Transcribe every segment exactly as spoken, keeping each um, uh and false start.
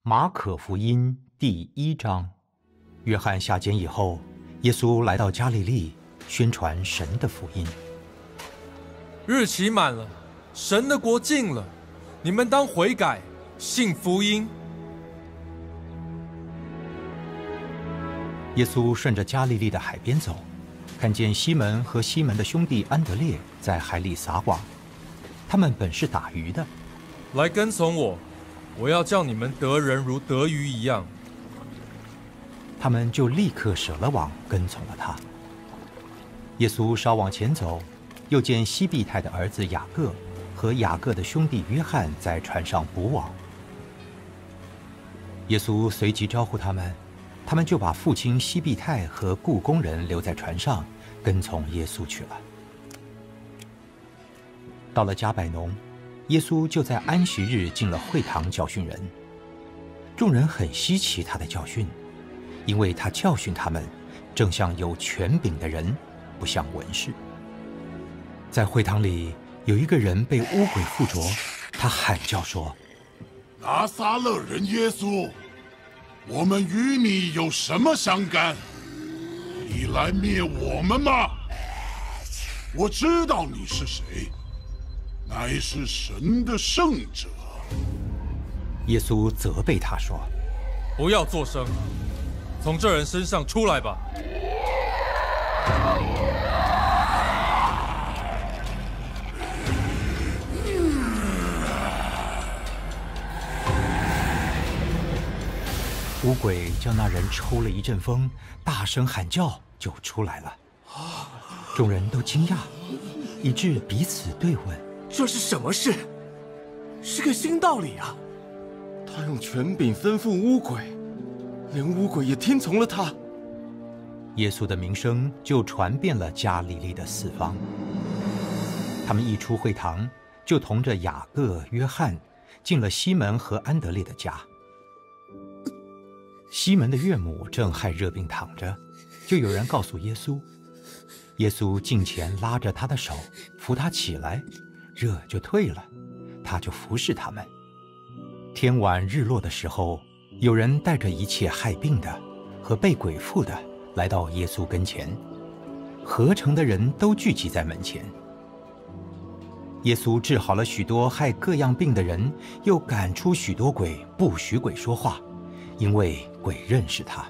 马可福音第一章，约翰下监以后，耶稣来到加利利，宣传神的福音。 日期满了，神的国近了，你们当悔改，信福音。 耶稣顺着加利利的海边走，看见西门和西门的兄弟安德烈在海里撒网，他们本是打鱼的。 来跟从我，我要叫你们得人如得鱼一样。 他们就立刻舍了网，跟从了他。耶稣稍往前走，又见西庇太的儿子雅各和雅各的兄弟约翰在船上捕网。耶稣随即招呼他们，他们就把父亲西庇太和雇工人留在船上，跟从耶稣去了。到了迦百农，耶稣就在安息日进了会堂教训人。众人很稀奇他的教训，因为他教训他们，正像有权柄的人，不像文士。在会堂里，有一个人被污鬼附着，他喊叫说：“ 拿撒勒人耶稣，我们与你有什么相干？你来灭我们吗？我知道你是谁，乃是神的圣者。” 耶稣责备他说：“ 不要作声，从这人身上出来吧。” 污鬼叫那人抽了一阵风，大声喊叫，就出来了。众人都惊讶，以致彼此对问：“ 这是什么事？是个新道理啊！ 他用权柄吩咐污鬼，连污鬼也听从了他。” 耶稣的名声就传遍了加利利的四方。他们一出会堂，就同着雅各、约翰进了西门和安德烈的家。西门的岳母正害热病躺着，就有人告诉耶稣。耶稣近前拉着他的手，扶他起来，热就退了，他就服侍他们。天晚日落的时候，有人带着一切害病的和被鬼附的来到耶稣跟前，合城的人都聚集在门前。耶稣治好了许多害各样病的人，又赶出许多鬼，不许鬼说话，因为鬼认识他。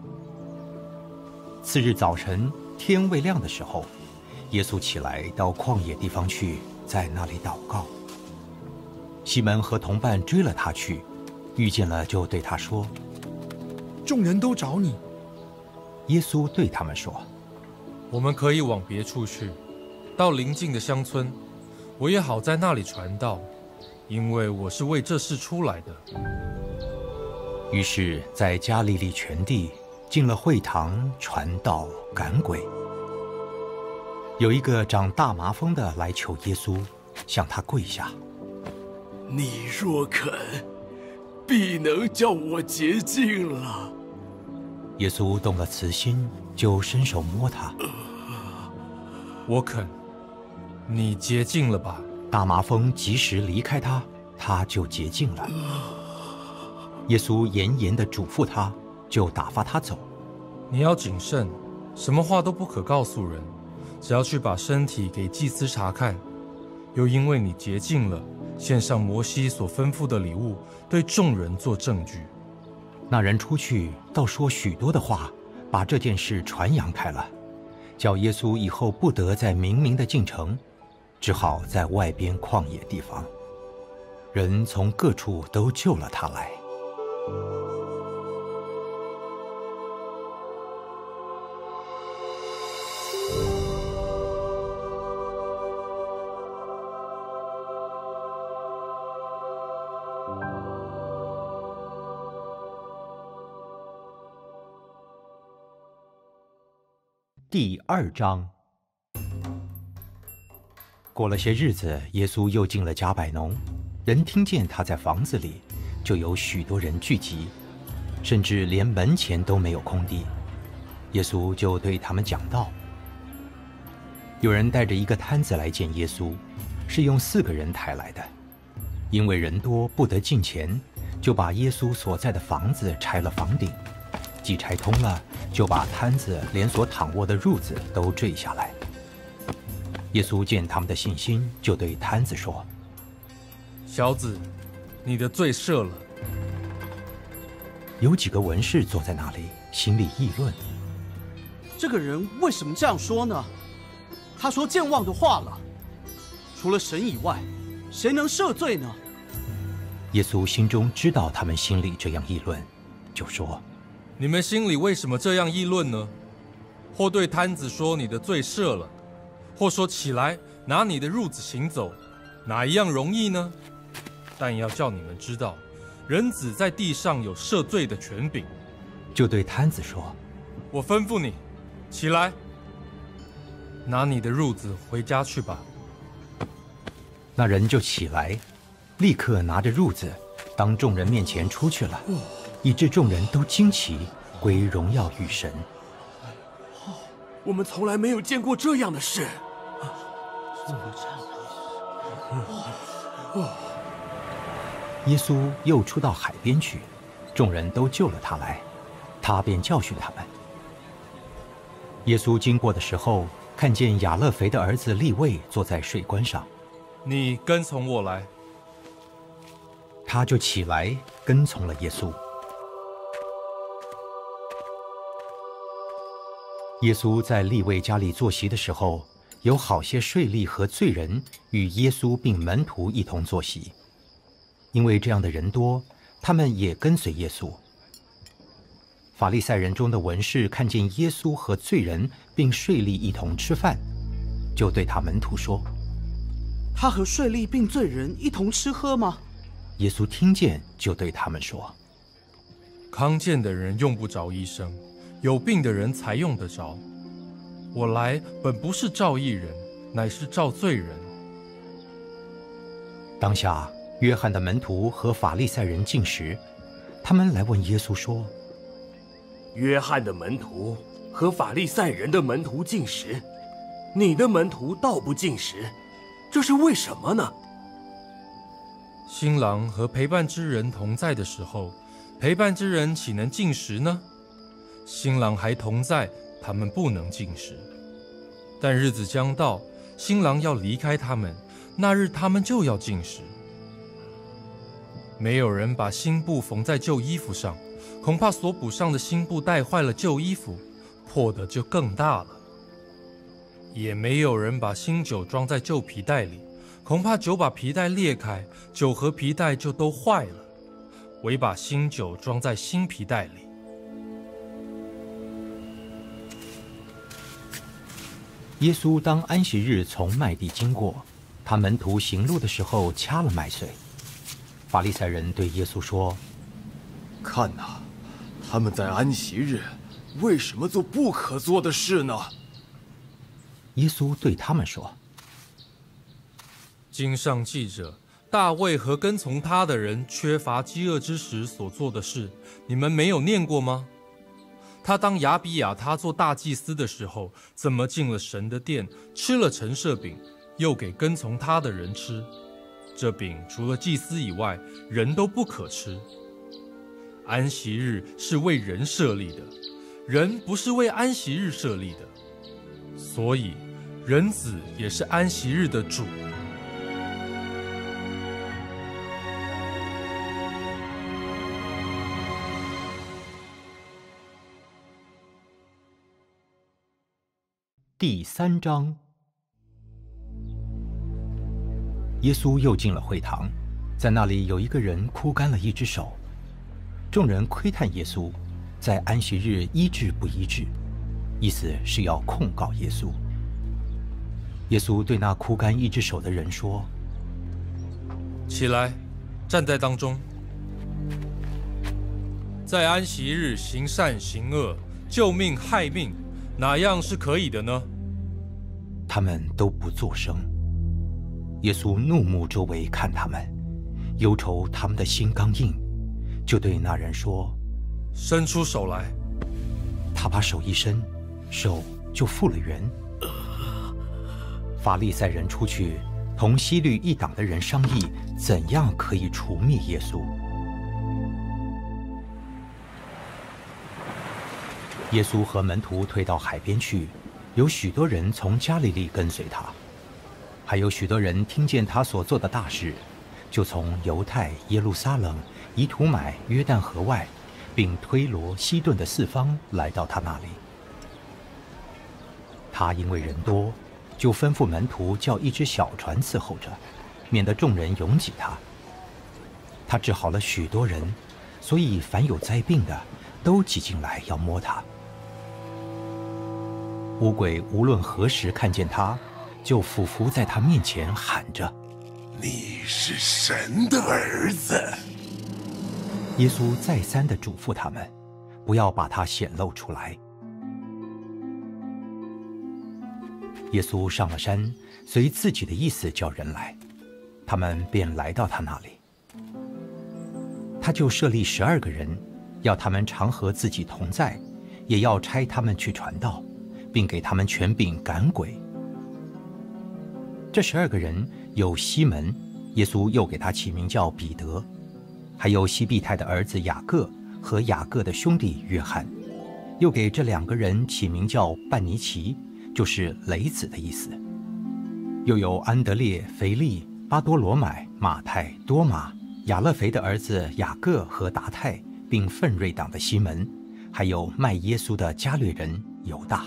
次日早晨，天未亮的时候，耶稣起来到旷野地方去，在那里祷告。西门和同伴追了他去，遇见了就对他说：“ 众人都找你。” 耶稣对他们说：“ 我们可以往别处去，到邻近的乡村，我也好在那里传道，因为我是为这事出来的。” 于是，在加利利全地进了会堂，传道赶鬼。有一个长大麻风的来求耶稣，向他跪下：“ 你若肯，必能叫我洁净了。” 耶稣动了慈心，就伸手摸他。 我肯，你洁净了吧。 大麻风及时离开他，他就洁净了。耶稣严严地嘱咐他，就打发他走。 你要谨慎，什么话都不可告诉人，只要去把身体给祭司查看。又因为你洁净了，献上摩西所吩咐的礼物，对众人做证据。 那人出去，倒说许多的话，把这件事传扬开了，叫耶稣以后不得再明明的进城，只好在外边旷野地方。人从各处都救了他来。第二章。过了些日子，耶稣又进了迦百农，人听见他在房子里，就有许多人聚集，甚至连门前都没有空地。耶稣就对他们讲道。有人带着一个摊子来见耶稣，是用四个人抬来的，因为人多不得近前， 就把耶稣所在的房子拆了房顶，既拆通了，就把摊子连所躺卧的褥子都坠下来。耶稣见他们的信心，就对摊子说：“ 小子，你的罪赦了。” 有几个文士坐在那里，心里议论：“ 这个人为什么这样说呢？他说健忘的话了。除了神以外，谁能赦罪呢？” 耶稣心中知道他们心里这样议论，就说：“ 你们心里为什么这样议论呢？或对摊子说你的罪赦了，或说起来拿你的褥子行走，哪一样容易呢？但要叫你们知道，人子在地上有赦罪的权柄。” 就对摊子说：“ 我吩咐你，起来，拿你的褥子回家去吧。” 那人就起来，立刻拿着褥子，当众人面前出去了，以致众人都惊奇，归荣耀与神。 我们从来没有见过这样的事。 怎么这样？ 耶稣又出到海边去，众人都救了他来，他便教训他们。耶稣经过的时候，看见亚勒腓的儿子利未坐在水关上， 你跟从我来。 他就起来跟从了耶稣。耶稣在利未家里坐席的时候，有好些税吏和罪人与耶稣并门徒一同坐席，因为这样的人多，他们也跟随耶稣。法利赛人中的文士看见耶稣和罪人并税吏一同吃饭，就对他门徒说：“ 他和税吏并罪人一同吃喝吗？” 耶稣听见，就对他们说：“ 康健的人用不着医生，有病的人才用得着。我来本不是召义人，乃是召罪人。” 当下，约翰的门徒和法利赛人进食，他们来问耶稣说：“ 约翰的门徒和法利赛人的门徒进食，你的门徒倒不进食，这是为什么呢？” 新郎和陪伴之人同在的时候，陪伴之人岂能进食呢？新郎还同在，他们不能进食。但日子将到，新郎要离开他们，那日他们就要进食。没有人把新布缝在旧衣服上，恐怕所补上的新布带坏了旧衣服，破的就更大了。也没有人把新酒装在旧皮袋里，恐怕酒把皮带裂开，酒和皮带就都坏了。唯把新酒装在新皮袋里。 耶稣当安息日从麦地经过，他门徒行路的时候掐了麦穗。法利赛人对耶稣说：“ 看哪，他们在安息日为什么做不可做的事呢？” 耶稣对他们说：“ 经上记着，大卫和跟从他的人缺乏饥饿之时所做的事，你们没有念过吗？他当亚比亚他做大祭司的时候，怎么进了神的殿，吃了陈设饼，又给跟从他的人吃？这饼除了祭司以外，人都不可吃。安息日是为人设立的，人不是为安息日设立的，所以人子也是安息日的主。” 第三章，耶稣又进了会堂，在那里有一个人枯干了一只手。众人窥探耶稣，在安息日医治不医治，意思是要控告耶稣。耶稣对那枯干一只手的人说：“ 起来，站在当中。在安息日行善行恶，救命害命，哪样是可以的呢？” 他们都不作声。耶稣怒目周围看他们，忧愁他们的心刚硬，就对那人说：“ 伸出手来。” 他把手一伸，手就复了原。法利赛人出去，同希律一党的人商议，怎样可以除灭耶稣。 耶稣和门徒退到海边去，有许多人从加利利跟随他，还有许多人听见他所做的大事，就从犹太、耶路撒冷、以土买、约旦河外，并推罗、西顿的四方来到他那里。他因为人多，就吩咐门徒叫一只小船伺候着，免得众人拥挤他。他治好了许多人，所以凡有灾病的都挤进来要摸他。污鬼无论何时看见他，就俯伏在他面前喊着：“ 你是神的儿子。” 耶稣再三地嘱咐他们，不要把他显露出来。耶稣上了山，随自己的意思叫人来，他们便来到他那里。他就设立十二个人，要他们常和自己同在，也要差他们去传道，并给他们权柄赶鬼。这十二个人有西门，耶稣又给他起名叫彼得，还有西庇太的儿子雅各和雅各的兄弟约翰，又给这两个人起名叫半尼奇，就是雷子的意思。又有安德烈、腓利、巴多罗买、马太、多马、亚勒腓的儿子雅各和达太，并奋锐党的西门，还有卖耶稣的加略人犹大。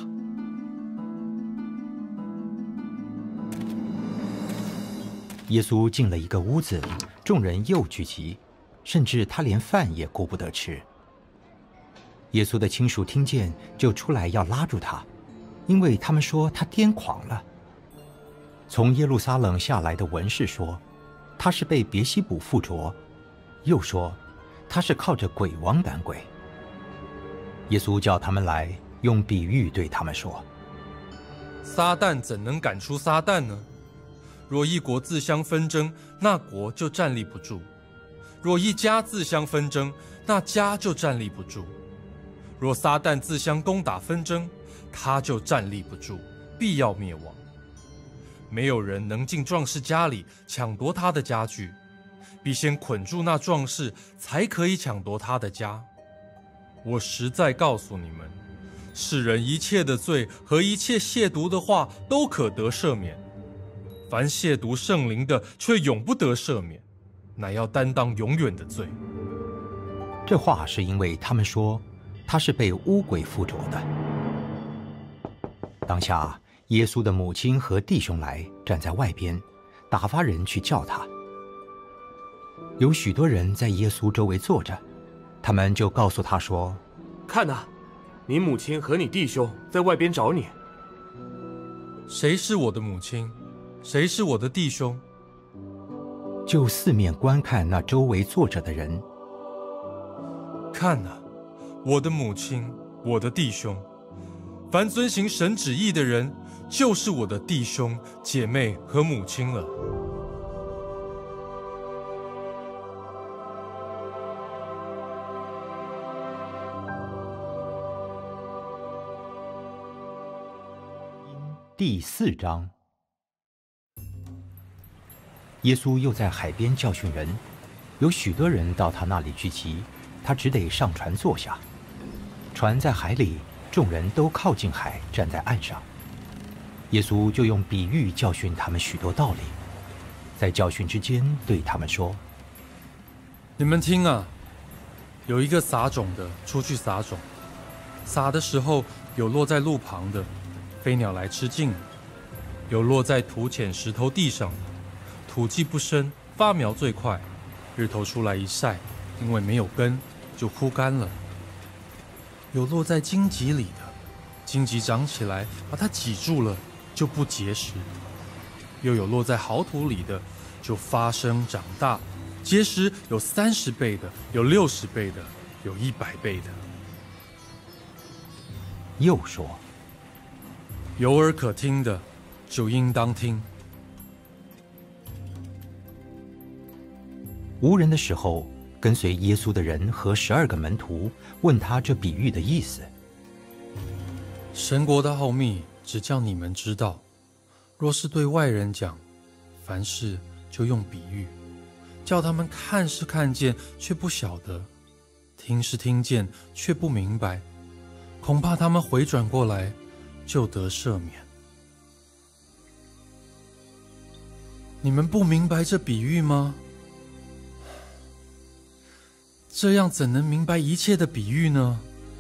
耶稣进了一个屋子，众人又聚集，甚至他连饭也顾不得吃。耶稣的亲属听见，就出来要拉住他，因为他们说他癫狂了。从耶路撒冷下来的文士说，他是被别西卜附着，又说他是靠着鬼王赶鬼。耶稣叫他们来，用比喻对他们说： 撒旦怎能赶出撒旦呢？若一国自相纷争，那国就站立不住；若一家自相纷争，那家就站立不住。若撒旦自相攻打纷争，他就站立不住，必要灭亡。没有人能进壮士家里抢夺他的家具，必先捆住那壮士，才可以抢夺他的家。我实在告诉你们，世人一切的罪和一切亵渎的话都可得赦免，凡亵渎圣灵的却永不得赦免，乃要担当永远的罪。 这话是因为他们说他是被污鬼附着的。当下耶稣的母亲和弟兄来，站在外边，打发人去叫他。有许多人在耶稣周围坐着，他们就告诉他说： 看哪，你母亲和你弟兄在外边找你。 谁是我的母亲？谁是我的弟兄？ 就四面观看那周围坐着的人。 看哪，我的母亲，我的弟兄，凡遵行神旨意的人，就是我的弟兄、姐妹和母亲了。 第四章。耶稣又在海边教训人，有许多人到他那里聚集，他只得上船坐下。船在海里，众人都靠近海，站在岸上。耶稣就用比喻教训他们许多道理，在教训之间对他们说： 你们听啊，有一个撒种的出去撒种，撒的时候有落在路旁的，飞鸟来吃尽了；有落在土浅石头地上的，土既不深，发苗最快，日头出来一晒，因为没有根，就枯干了；有落在荆棘里的，荆棘长起来，把它挤住了，就不结实；又有落在好土里的，就发生长大，结实有三十倍的，有六十倍的，有一百倍的。 又说： 有耳可听的，就应当听。 无人的时候，跟随耶稣的人和十二个门徒问他这比喻的意思。 神国的奥秘只叫你们知道，若是对外人讲，凡事就用比喻，叫他们看是看见，却不晓得；听是听见，却不明白。 恐怕他们回转过来，就得赦免。你们不明白这比喻吗？这样怎能明白一切的比喻呢？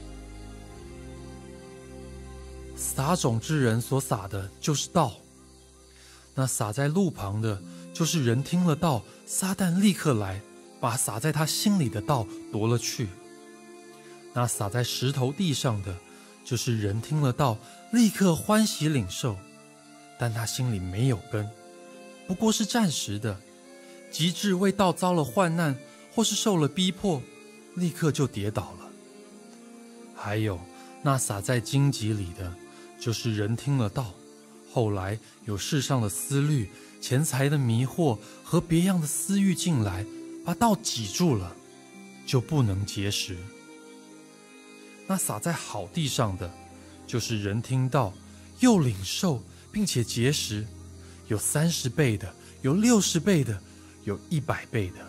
撒种之人所撒的就是道，那撒在路旁的，就是人听了道，撒旦立刻来，把撒在他心里的道夺了去。那撒在石头地上的，就是人听了道，立刻欢喜领受，但他心里没有根，不过是暂时的，及至为道遭了患难，或是受了逼迫，立刻就跌倒了。还有那撒在荆棘里的，就是人听了道，后来有世上的思虑、钱财的迷惑和别样的私欲进来，把道挤住了，就不能结实。那撒在好地上的，就是人听道，又领受，并且结实，有三十倍的，有六十倍的，有一百倍的。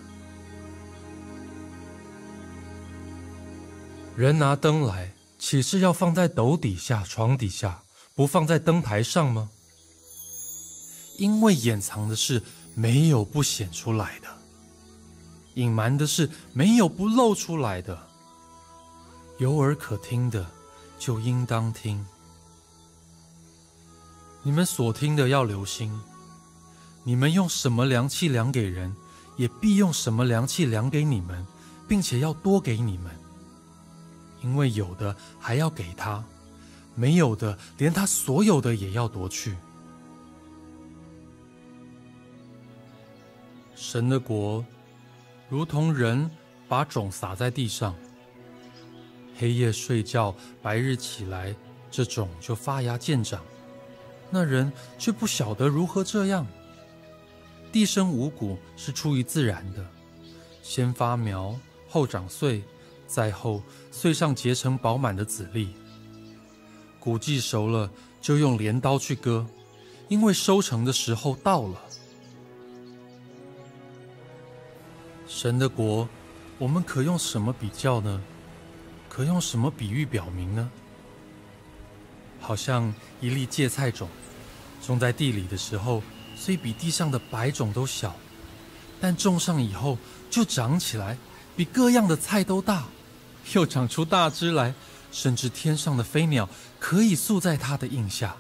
人拿灯来，岂是要放在斗底下、床底下，不放在灯台上吗？因为掩藏的事没有不显出来的，隐瞒的事没有不露出来的。有耳可听的，就应当听。你们所听的要留心，你们用什么量器量给人，也必用什么量器量给你们，并且要多给你们。因为有的还要给他，没有的连他所有的也要夺去。神的国如同人把种撒在地上，黑夜睡觉，白日起来，这种就发芽见长。那人却不晓得如何这样。地生五谷是出于自然的，先发苗，后长穗，再后穗上结成饱满的籽粒。谷既熟了，就用镰刀去割，因为收成的时候到了。神的国，我们可用什么比较呢？可用什么比喻表明呢？好像一粒芥菜种，种在地里的时候，虽比地上的百种都小，但种上以后就长起来，比各样的菜都大，又长出大枝来，甚至天上的飞鸟可以宿在它的荫下。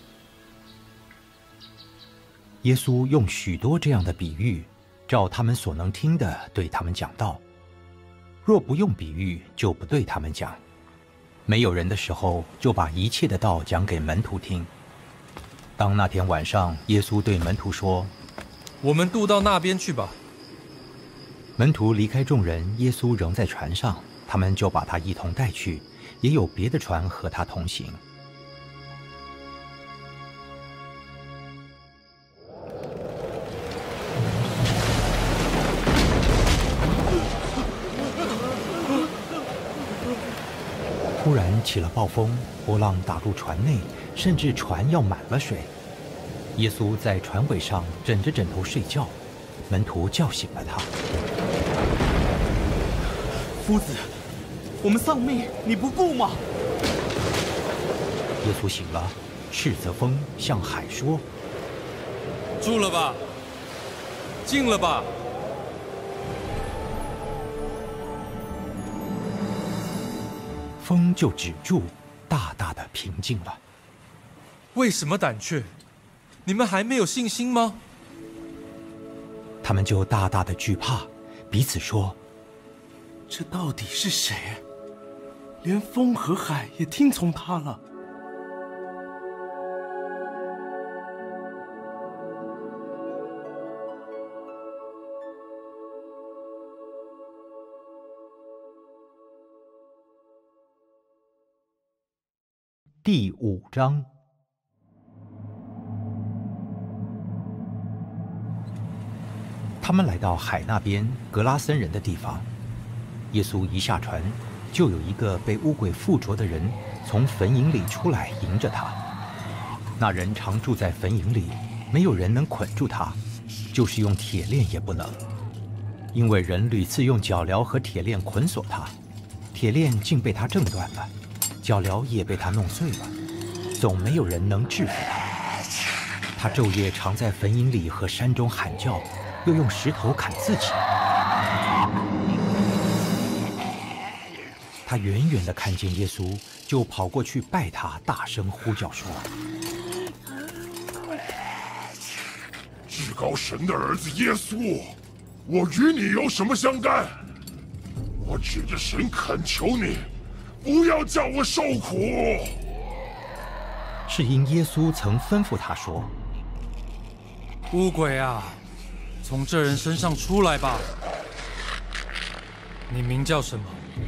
耶稣用许多这样的比喻，照他们所能听的对他们讲道。若不用比喻，就不对他们讲。没有人的时候，就把一切的道讲给门徒听。当那天晚上，耶稣对门徒说：“ 我们渡到那边去吧。” 门徒离开众人，耶稣仍在船上，他们就把他一同带去，也有别的船和他同行。突然起了暴风，波浪打入船内，甚至船要满了水。耶稣在船尾上枕着枕头睡觉，门徒叫醒了他。 夫子，我们丧命，你不顾吗？ 耶稣醒了，斥责风，向海说：“ 住了吧，静了吧。” 风就止住，大大的平静了。 为什么胆怯？你们还没有信心吗？ 他们就大大的惧怕，彼此说：“ 这到底是谁？连风和海也听从他了。” 第五章。他们来到海那边格拉森人的地方。耶稣一下船，就有一个被污鬼附着的人从坟茔里出来迎着他。那人常住在坟茔里，没有人能捆住他，就是用铁链也不能，因为人屡次用脚镣和铁链捆锁他，铁链竟被他挣断了。 脚镣也被他弄碎了，总没有人能制服他。他昼夜常在坟茔里和山中喊叫，又用石头砍自己。他远远地看见耶稣，就跑过去拜他，大声呼叫说：“ 至高神的儿子耶稣，我与你有什么相干？我指着神恳求你，不要叫我受苦。” 是因耶稣曾吩咐他说：“ 污鬼啊，从这人身上出来吧！你名叫什么？”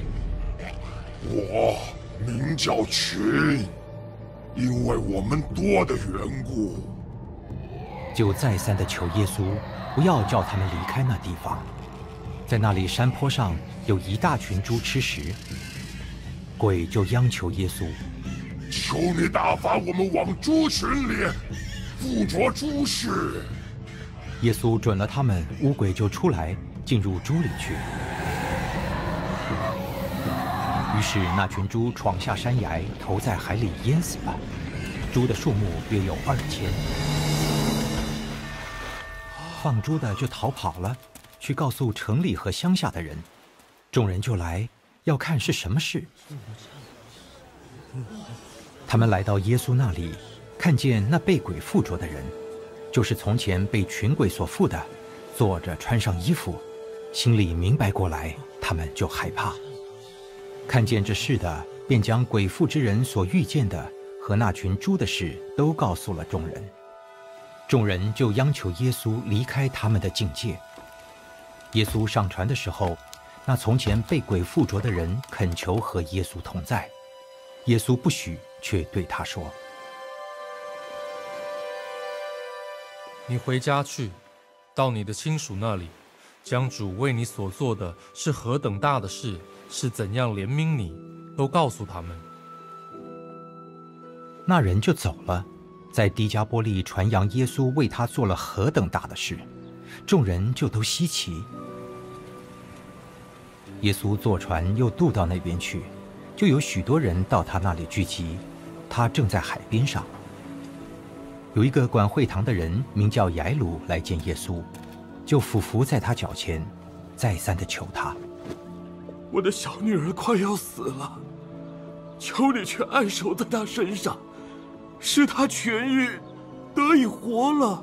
我名叫群，因为我们多的缘故。 就再三地求耶稣不要叫他们离开那地方。在那里山坡上有一大群猪吃食，鬼就央求耶稣：“ 求你打发我们往猪群里，附着猪屎。” 耶稣准了他们，污鬼就出来进入猪里去。于是那群猪闯下山崖，投在海里淹死了。猪的数目约有二千。放猪的就逃跑了，去告诉城里和乡下的人。众人就来要看是什么事。他们来到耶稣那里，看见那被鬼附着的人，就是从前被群鬼所附的，坐着穿上衣服，心里明白过来，他们就害怕。看见这事的，便将鬼附之人所遇见的和那群猪的事都告诉了众人。众人就央求耶稣离开他们的境界。耶稣上船的时候，那从前被鬼附着的人恳求和耶稣同在，耶稣不许，却对他说：“ 你回家去，到你的亲属那里，将主为你所做的是何等大的事，是怎样怜悯你，都告诉他们。” 那人就走了，在低加波利传扬耶稣为他做了何等大的事，众人就都稀奇。耶稣坐船又渡到那边去，就有许多人到他那里聚集，他正在海边上。有一个管会堂的人名叫雅鲁来见耶稣，就俯伏在他脚前，再三地求他：“ 我的小女儿快要死了，求你去按手在她身上，使她痊愈，得以活了。”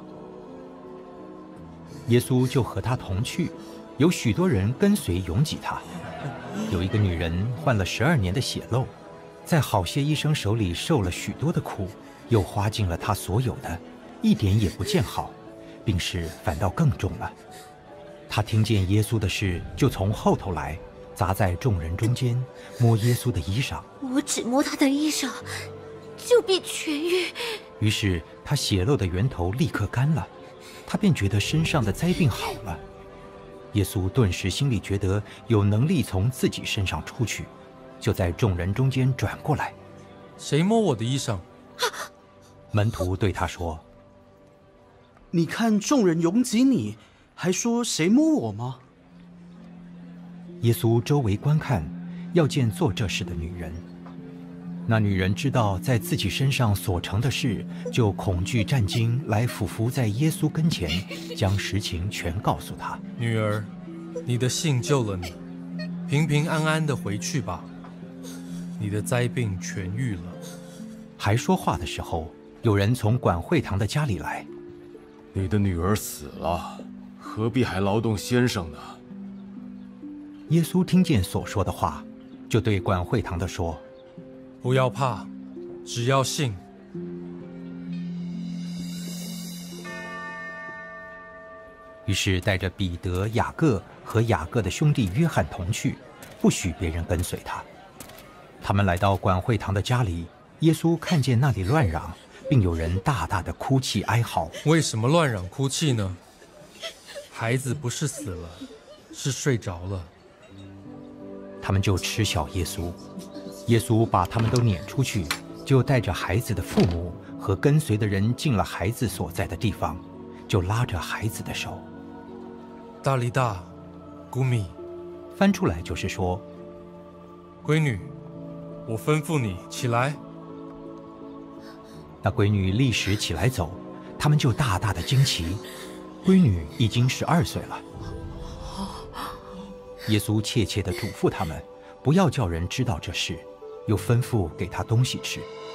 耶稣就和他同去，有许多人跟随拥挤他。有一个女人患了十二年的血漏，在好些医生手里受了许多的苦，又花尽了她所有的，一点也不见好，病势反倒更重了。她听见耶稣的事，就从后头来，砸在众人中间，摸耶稣的衣裳。 我只摸他的衣裳，就必痊愈。 于是她血漏的源头立刻干了，她便觉得身上的灾病好了。耶稣顿时心里觉得有能力从自己身上出去，就在众人中间转过来：“ 谁摸我的衣裳？” 门徒对他说：“ 你看众人拥挤你，还说谁摸我吗？” 耶稣周围观看，要见做这事的女人。那女人知道在自己身上所成的事，就恐惧战惊，来俯伏在耶稣跟前，将实情全告诉他。 女儿，你的信救了你，平平安安的回去吧，你的灾病痊愈了。 还说话的时候，有人从管会堂的家里来：“ 你的女儿死了，何必还劳动先生呢？” 耶稣听见所说的话，就对管会堂的说：“ 不要怕，只要信。” 于是带着彼得、雅各和雅各的兄弟约翰同去，不许别人跟随他。他们来到管会堂的家里，耶稣看见那里乱嚷，并有人大大的哭泣哀嚎。 为什么乱嚷哭泣呢？孩子不是死了，是睡着了。 他们就嗤笑耶稣。耶稣把他们都撵出去，就带着孩子的父母和跟随的人进了孩子所在的地方，就拉着孩子的手。 大利大，古米， 翻出来就是说：“ 闺女， 我吩咐你起来。 那闺女立时起来走，他们就大大的惊奇。闺女已经十二岁了。耶稣切切地嘱咐他们，不要叫人知道这事，又吩咐给他东西吃。